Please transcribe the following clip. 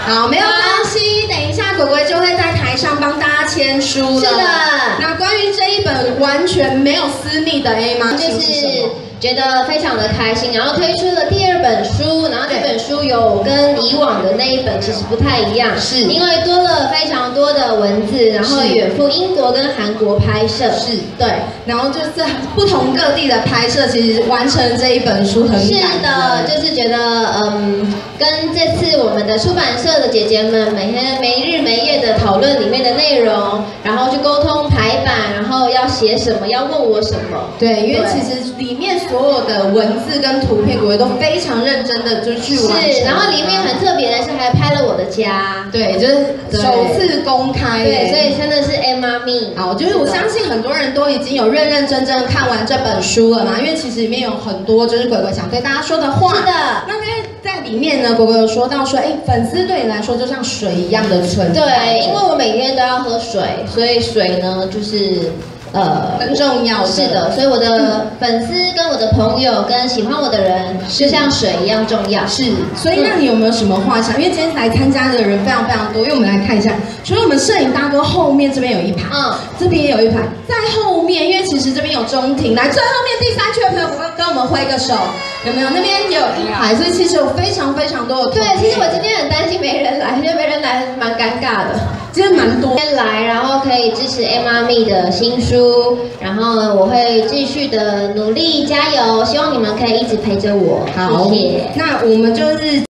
好，没有关系，等一下鬼鬼就会在台上帮大家签书了。 是的。 那关于这一本完全没有私密的 A 吗？ 就是觉得非常的开心，然后推出了第2本书，然后这本书有跟以往的那一本其实不太一样， 是因为多了非常多的文字，然后远赴英国跟韩国拍摄， 是对， 然后就是不同各地的拍摄，其实完成这一本书很感人。 是的，就是觉得跟这次我们的出版社的姐姐们每天没日没夜的讨论里面的内容，然后去沟通排版，然后要写什么，要问我什么。 对，因为其实里面所有的文字跟图片，鬼鬼都非常认真的就去完成。 是，然后里面很特别的是还拍了我的家。 对，就是首次公开。 对，所以真的是 Emma Me。 好，就是我相信很多人都已经有认认真真看完这本书了嘛，因为其实里面有很多就是鬼鬼想对大家说的话。 是的。 那因为在里面呢，鬼鬼有说到说，哎，粉丝对你来说就像水一样的存在。 对，因为我每天都要喝水，所以水呢就是很重要的。 是的，所以我的粉丝跟我的朋友跟喜欢我的人，就像水一样重要。 是，所以那你有没有什么话想？因为今天来参加的人非常非常多，因为我们来看一下，除了我们摄影大哥后面这边有一排，这边也有一排，在后面，因为其实这边有中庭，来最后面第3区的朋友跟我们挥个手，有没有？那边也有一排，所以其实有非常非常多的。 对，其实我今天很担心没人来，因为没人来蛮尴尬的。 今天蛮多。 今天来，然后可以支持 Emma Me 的新书，然后我会继续的努力加油，希望你们可以一直陪着我。 好， 谢谢。 那我们就是。